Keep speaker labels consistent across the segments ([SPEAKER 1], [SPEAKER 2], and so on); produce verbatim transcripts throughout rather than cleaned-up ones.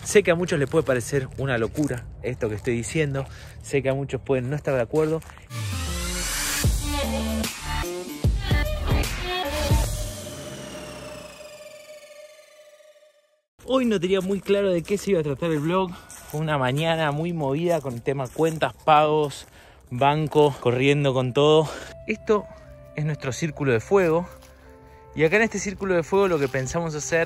[SPEAKER 1] Sé que a muchos les puede parecer una locura esto que estoy diciendo, sé que a muchos pueden no estar de acuerdo. Hoy no tenía muy claro de qué se iba a tratar el vlog. Fue una mañana muy movida con el tema cuentas, pagos, banco, corriendo con todo. Esto es nuestro círculo de fuego. Y acá en este círculo de fuego lo que pensamos hacer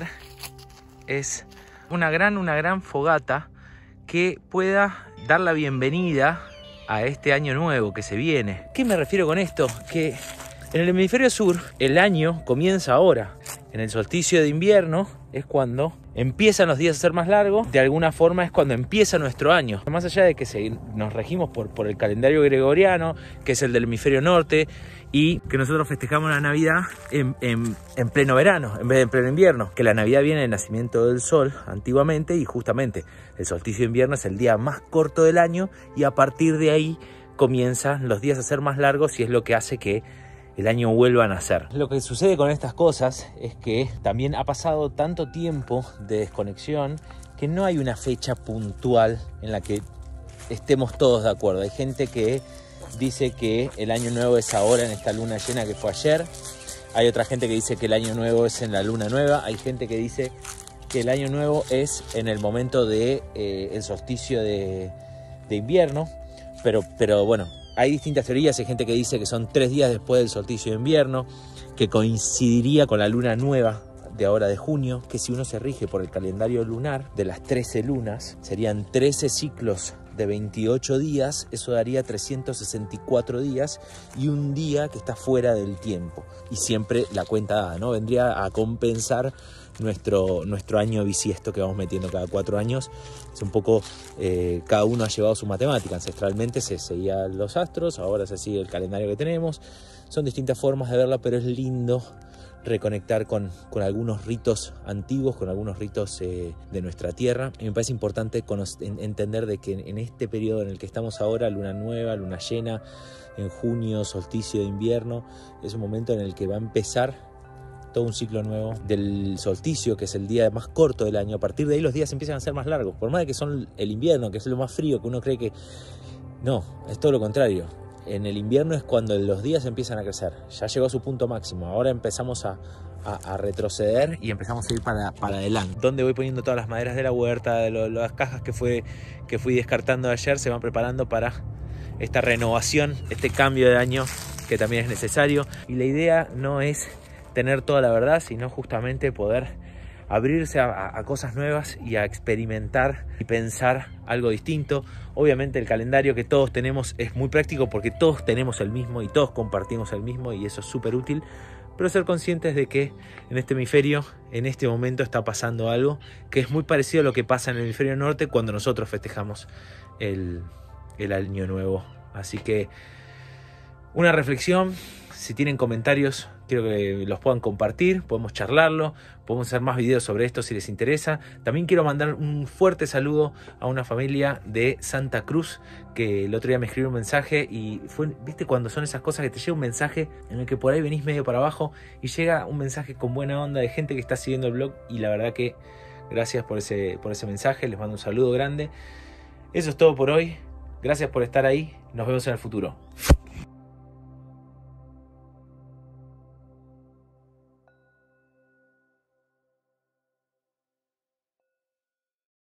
[SPEAKER 1] es una gran, una gran fogata que pueda dar la bienvenida a este año nuevo que se viene. ¿Qué me refiero con esto? Que en el hemisferio sur el año comienza ahora. En el solsticio de invierno es cuando empiezan los días a ser más largos. De alguna forma es cuando empieza nuestro año. Más allá de que se, nos regimos por, por el calendario gregoriano, que es el del hemisferio norte, y que nosotros festejamos la Navidad en, en, en pleno verano, en vez de en pleno invierno. Que la Navidad viene del nacimiento del sol antiguamente, y justamente el solsticio de invierno es el día más corto del año, y a partir de ahí comienzan los días a ser más largos, y es lo que hace que el año vuelva a nacer. Lo que sucede con estas cosas es que también ha pasado tanto tiempo de desconexión que no hay una fecha puntual en la que estemos todos de acuerdo. Hay gente que dice que el año nuevo es ahora en esta luna llena que fue ayer. Hay otra gente que dice que el año nuevo es en la luna nueva. Hay gente que dice que el año nuevo es en el momento de eh, el solsticio de, de invierno. Pero, pero bueno, hay distintas teorías. Hay gente que dice que son tres días después del solsticio de invierno, que coincidiría con la luna nueva de ahora de junio, que si uno se rige por el calendario lunar de las trece lunas, serían trece ciclos de veintiocho días, eso daría trescientos sesenta y cuatro días y un día que está fuera del tiempo. Y siempre la cuenta dada, ¿no? Vendría a compensar nuestro, nuestro año bisiesto que vamos metiendo cada cuatro años. Es un poco, eh, cada uno ha llevado su matemática. Ancestralmente se seguían los astros, ahora se sigue el calendario que tenemos. Son distintas formas de verla, pero es lindo reconectar con, con algunos ritos antiguos, con algunos ritos eh, de nuestra tierra. Y me parece importante en, entender de que en, en este periodo en el que estamos ahora, luna nueva, luna llena, en junio, solsticio de invierno, es un momento en el que va a empezar todo un ciclo nuevo del solsticio, que es el día más corto del año. A partir de ahí los días empiezan a ser más largos, por más de que son el invierno, que es lo más frío, que uno cree que no, es todo lo contrario. En el invierno es cuando los días empiezan a crecer. Ya llegó a su punto máximo. Ahora empezamos a, a, a retroceder y empezamos a ir para, para adelante. Donde voy poniendo todas las maderas de la huerta, de lo, las cajas que, fue, que fui descartando ayer, se van preparando para esta renovación, este cambio de año que también es necesario. Y la idea no es tener toda la verdad, sino justamente poder abrirse a, a cosas nuevas y a experimentar y pensar algo distinto. Obviamente el calendario que todos tenemos es muy práctico porque todos tenemos el mismo y todos compartimos el mismo, y eso es súper útil, pero ser conscientes de que en este hemisferio, en este momento, está pasando algo que es muy parecido a lo que pasa en el hemisferio norte cuando nosotros festejamos el, el año nuevo. Así que una reflexión. Si tienen comentarios, quiero que los puedan compartir, podemos charlarlo, podemos hacer más videos sobre esto si les interesa. También quiero mandar un fuerte saludo a una familia de Santa Cruz que el otro día me escribió un mensaje y fue, viste, cuando son esas cosas que te llega un mensaje en el que por ahí venís medio para abajo y llega un mensaje con buena onda de gente que está siguiendo el blog, y la verdad que gracias por ese, por ese mensaje, les mando un saludo grande. Eso es todo por hoy, gracias por estar ahí, nos vemos en el futuro.